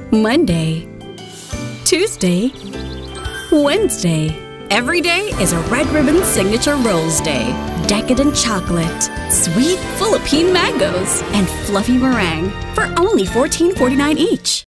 Monday, Tuesday, Wednesday. Every day is a Red Ribbon Signature Rolls Day. Decadent chocolate, sweet, full of pea mangoes, and fluffy meringue for only $14.49 each.